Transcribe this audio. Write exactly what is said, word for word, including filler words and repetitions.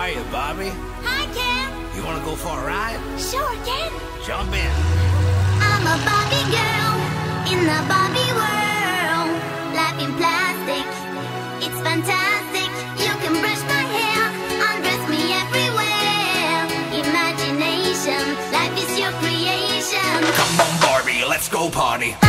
are you, Barbie? Hi, Ken. You wanna go for a ride? Sure, Ken. Jump in. I'm a Barbie girl in the Barbie world. Life in plastic, it's fantastic. You can brush my hair, undress me everywhere. Imagination, life is your creation. Come on, Barbie, let's go party.